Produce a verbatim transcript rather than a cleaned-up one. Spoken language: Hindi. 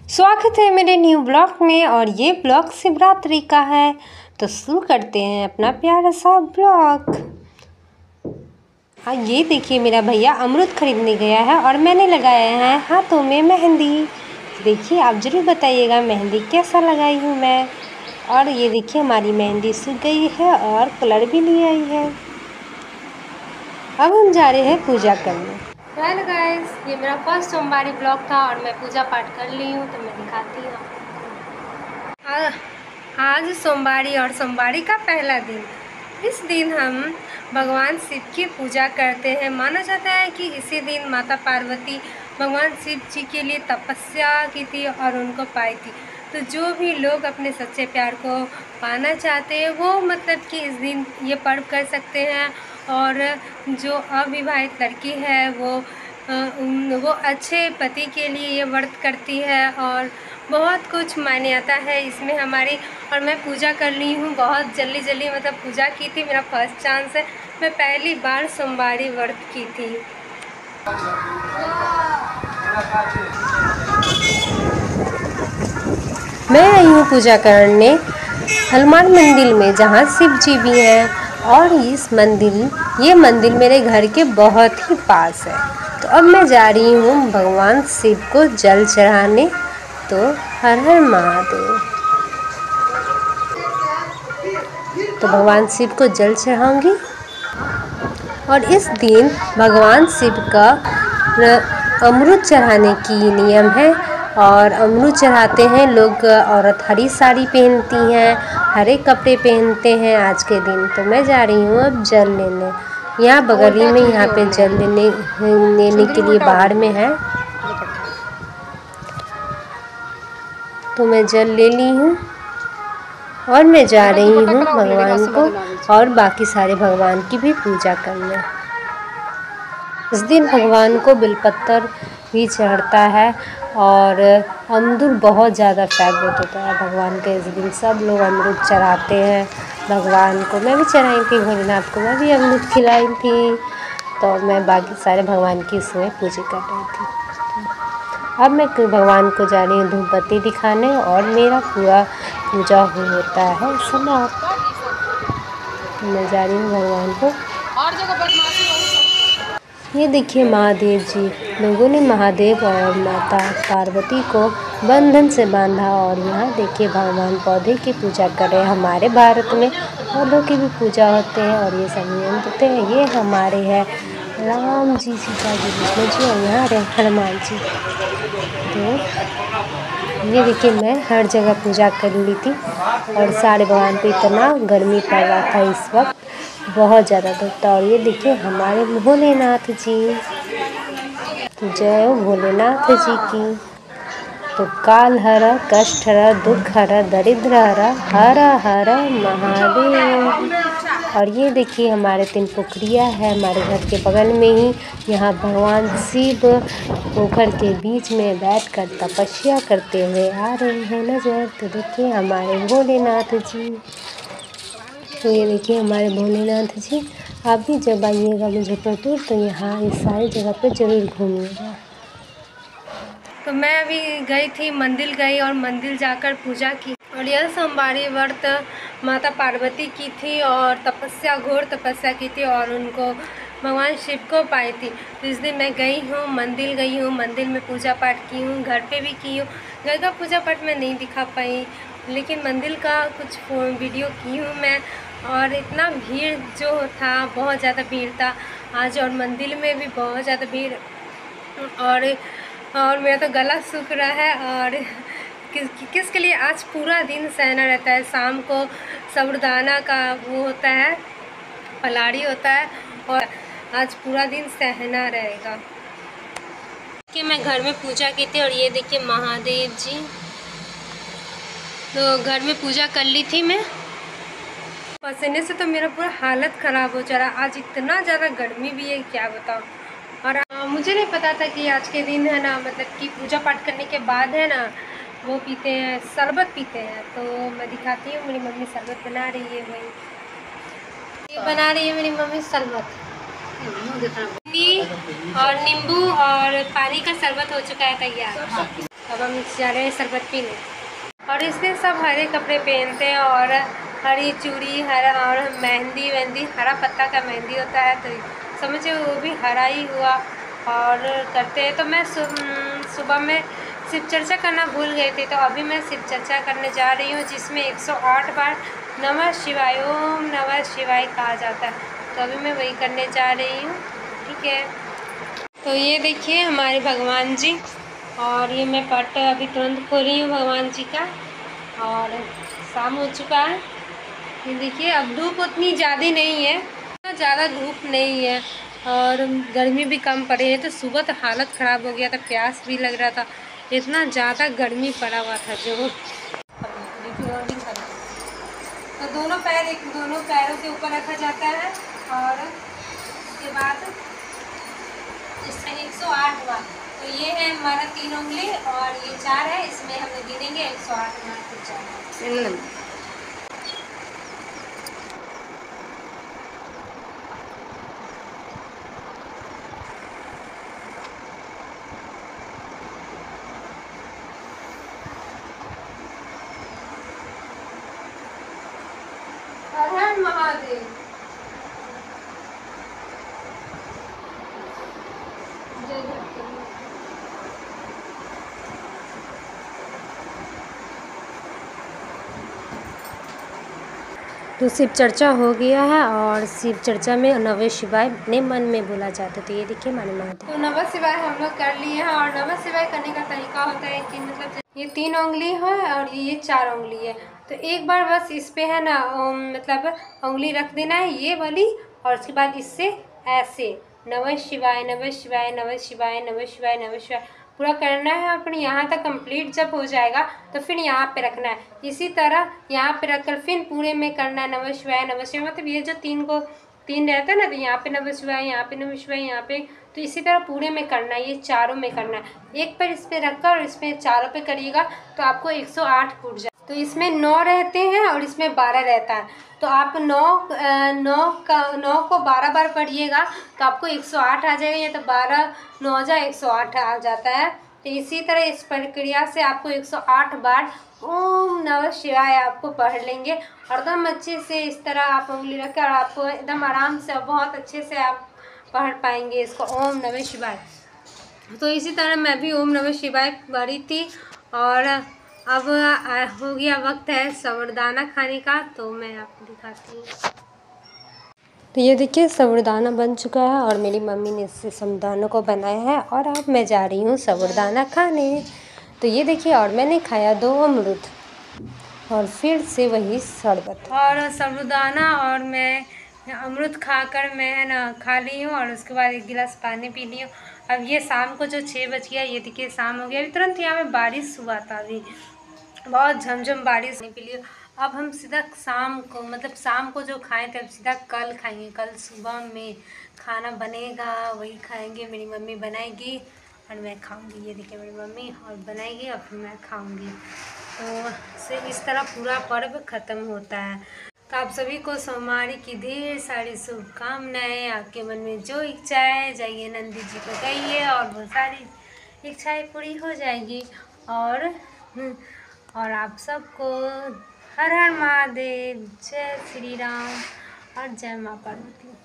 स्वागत है मेरे न्यू ब्लॉग में। और ये ब्लॉग शिवरात्रि का है, तो शुरू करते हैं अपना प्यारा सा ब्लॉग। हाँ, ये देखिए मेरा भैया अमरूद खरीदने गया है और मैंने लगाया है हाथों में मेहंदी। देखिए आप ज़रूर बताइएगा मेहंदी कैसा लगाई हूँ मैं। और ये देखिए हमारी मेहंदी सूख गई है और कलर भी ले आई है। अब हम जा रहे हैं पूजा करने। हेलो गाइस, ये मेरा फर्स्ट सोमवारी ब्लॉग था और मैं पूजा पाठ कर ली हूँ, तो मैं दिखाती हूँ आपको। आज सोमवारी और सोमवारी का पहला दिन। इस दिन हम भगवान शिव की पूजा करते हैं। माना जाता है कि इसी दिन माता पार्वती भगवान शिव जी के लिए तपस्या की थी और उनको पाई थी। तो जो भी लोग अपने सच्चे प्यार को पाना चाहते हैं वो मतलब कि इस दिन ये पर्व कर सकते हैं। और जो अविवाहित लड़की है वो वो अच्छे पति के लिए ये व्रत करती है और बहुत कुछ मान्यता आता है इसमें हमारी। और मैं पूजा कर ली हूँ बहुत जल्दी जल्दी, मतलब पूजा की थी, मेरा फर्स्ट चांस है। मैं पहली बार सोमवारी व्रत की थी। मैं आई हूँ पूजा करने हनुमान मंदिर में, जहाँ शिव जी भी हैं। और इस मंदिर ये मंदिर मेरे घर के बहुत ही पास है। तो अब मैं जा रही हूँ भगवान शिव को जल चढ़ाने। तो हर हर महादेव। तो भगवान शिव को जल चढ़ाऊंगी। और इस दिन भगवान शिव का अमृत चढ़ाने की नियम है। और अमरूद चढ़ाते हैं लोग। औरत हरी साड़ी पहनती हैं, हरे कपड़े पहनते हैं आज के दिन। तो मैं जा रही हूँ अब जल लेने। यहाँ बगल ही में यहाँ पे जल लेने लेने के लिए बाहर में है। तो मैं जल ले ली हूँ और मैं जा रही हूँ भगवान को और बाकी सारे भगवान की भी पूजा करने। इस दिन भगवान को बेलपत्र भी चढ़ता है और अमरूद बहुत ज़्यादा फेवरेट होता है भगवान के। इस दिन सब लोग अमरूद चढ़ाते हैं भगवान को। मैं भी चढ़ाई थी भोलेनाथ को, मैं भी अमरूद खिलाई थी। तो मैं बाकी सारे भगवान की इसमें पूजा कर रही थी। अब मैं भगवान को जा रही हूँ धूप बत्ती दिखाने और मेरा पूरा पूजा होता है समाप्त। मैं जा रही हूँ भगवान को। ये देखिए महादेव जी, लोगों ने महादेव और माता पार्वती को बंधन से बांधा। और यहाँ देखिए भगवान पौधे की पूजा कर रहे हैं। हमारे भारत में पौधों की भी पूजा होते हैं और ये सब नियम होते हैं। ये हमारे हैं राम जी, सीता जी, विष्णु जी और यहाँ रहे हनुमान जी। तो ये देखिए मैं हर जगह पूजा कर ली थी और सारे भगवान पे इतना गर्मी पड़ रहा था इस वक्त, बहुत ज़्यादा धूप था। और ये देखिए हमारे भोलेनाथ जी, तो जय भोलेनाथ जी की। तो काल हर कष्ट हर दुख हर दरिद्र हर हर हर महादेव। और ये देखिए हमारे तीन पोखरिया है हमारे घर के बगल में ही। यहाँ भगवान शिव पोखर के बीच में बैठकर तपस्या करते हुए आ रहे हैं नजर। तो देखिए हमारे भोलेनाथ जी। तो ये देखिए हमारे भोलेनाथ जी। आप भी जब आइएगा मुजफ्फरपुर तो यहाँ इस सारी जगह पे ज़रूर घूमिएगा। तो मैं अभी गई थी मंदिर गई और मंदिर जाकर पूजा की। और यह सोमवारी व्रत माता पार्वती की थी और तपस्या घोर तपस्या की थी और उनको भगवान शिव को पाई थी। तो इस दिन मैं गई हूँ मंदिर गई हूँ मंदिर में पूजा पाठ की हूँ, घर पे भी की हूँ। घर का पूजा पाठ मैं नहीं दिखा पाई, लेकिन मंदिर का कुछ वीडियो की हूँ मैं। और इतना भीड़ जो था, बहुत ज़्यादा भीड़ था आज। और मंदिर में भी बहुत ज़्यादा भीड़। और और मेरा तो गला सूख रहा है। और किस किसके लिए आज पूरा दिन सहना रहता है। शाम को साबूदाना का वो होता है, पलाड़ी होता है, और आज पूरा दिन सहना रहेगा। कि मैं घर में पूजा की थी और ये देखिए महादेव जी। तो घर में पूजा कर ली थी मैं। पसीने से तो मेरा पूरा हालत ख़राब हो जा रहा। आज इतना ज़्यादा गर्मी भी है, क्या बताऊँ। और आ, मुझे नहीं पता था कि आज के दिन है ना, मतलब कि पूजा पाठ करने के बाद है ना वो पीते हैं, शरबत पीते हैं। तो मैं दिखाती हूँ, मेरी मम्मी शरबत बना रही है। वही ये बना रही है मेरी मम्मी शरबत। और नींबू और पानी का शरबत हो चुका है तैयार। अब हम जा रहे हैं शरबत पीने। और इसमें सब हरे कपड़े पहनते हैं और हरी चूड़ी हरा और मेहंदी वेहंदी हरा पत्ता का मेहंदी होता है, तो समझो वो भी हरा ही हुआ और करते हैं। तो मैं सुबह में शिव चर्चा करना भूल गई थी, तो अभी मैं शिव चर्चा करने जा रही हूँ जिसमें एक सौ आठ बार नमः शिवाय ओम नमः शिवाय कहा जाता है। तो अभी मैं वही करने जा रही हूँ, ठीक है। तो ये देखिए हमारे भगवान जी, और ये मैं पट अभी तुरंत खोली हूँ भगवान जी का, और शाम हो चुका है। ये देखिए अब धूप उतनी ज़्यादा नहीं है, ज़्यादा धूप नहीं है और गर्मी भी कम पड़ी है। तो सुबह तो हालत ख़राब हो गया था, प्यास भी लग रहा था, इतना ज़्यादा गर्मी पड़ा हुआ था जो। तो दोनों पैर एक दोनों पैरों के ऊपर रखा जाता है और उसके बाद इसमें एक सौ आठ बार। तो ये है हमारा तीन उंगली और ये चार है, इसमें हम गिनेंगे एक सौ आठ बार तो चार। हर हर महादेव। जय भक्त। तो शिव चर्चा हो गया है और शिव चर्चा में नमः शिवाय अपने मन में बोला जाता है। तो ये देखिए हमारे महादेव। तो नमः शिवाय हम लोग कर लिए हैं और नमः शिवाय करने का तरीका होता है कि मतलब ये तीन उंगली है और ये चार उंगली है, तो एक बार बस इस पे है ना मतलब उंगली रख देना है ये वाली, और उसके बाद इससे ऐसे नमः शिवाय नमः शिवाय नमः शिवाय नमः शिवाय नमः शिवाय पूरा करना है। और फिर यहाँ तक कंप्लीट जब हो जाएगा तो फिर यहाँ पे रखना है, इसी तरह यहाँ पे रखकर फिर पूरे में करना है नमः शिवाय नमः शिवाय। मतलब ये जो तीन को तीन रहता है ना, तो यहाँ पे नमः शिवाय यहाँ पे नमः शिवाय यहाँ पे, तो इसी तरह पूरे में करना है, ये चारों में करना है। एक पर इस पर रखकर और इसमें चारों पे करिएगा तो आपको एक सौ आठ फूट जाए। तो इसमें नौ रहते हैं और इसमें बारह रहता है, तो आप नौ नौ का नौ को बारह बार पढ़िएगा तो आपको एक सौ आठ आ जाएगा, या तो बारह नौ हज़ार एक सौ आठ आ जाता है। तो इसी तरह इस प्रक्रिया से आपको एक सौ आठ बार ओम नमः शिवाय आपको पढ़ लेंगे और एकदम अच्छे से इस तरह आप उंगली रखकर और आपको एकदम आराम से बहुत अच्छे से आप पढ़ पाएंगे इसको ओम नमः शिवाय। तो इसी तरह मैं भी ओम नमः शिवाय पढ़ी थी और अब हो गया वक्त है साबूदाना खाने का, तो मैं आपको दिखाती हूँ। तो ये देखिए साबूदाना बन चुका है और मेरी मम्मी ने इससे साबूदाना को बनाया है और अब मैं जा रही हूँ साबूदाना खाने। तो ये देखिए और मैंने खाया दो अमरूद और फिर से वही शरबत और साबूदाना, और मैं अमरूद खाकर मैं ना खा ली हूँ और उसके बाद एक गिलास पानी पी ली हूँ। अब ये शाम को जो छः बज गया, ये देखिए शाम हो गया, अभी तुरंत यहाँ में बारिश हुआ था, अभी बहुत झमझम बारिश पी ली। अब हम सीधा शाम को मतलब शाम को जो खाए थे अब सीधा कल खाएंगे, कल सुबह में खाना बनेगा वही खाएंगे, मेरी मम्मी बनाएगी और मैं खाऊंगी। ये देखिए मेरी मम्मी और बनाएगी और फिर मैं खाऊंगी। तो से इस तरह पूरा पर्व ख़त्म होता है। तो आप सभी को सोमवारी की ढेर सारी शुभकामनाएं। आपके मन में जो इच्छा है जाइए नंदी जी को कहिए और वो सारी इच्छाएं पूरी हो जाएगी। और और आप सबको हर हर महादेव, जय श्री राम और जय माँ पार्वती।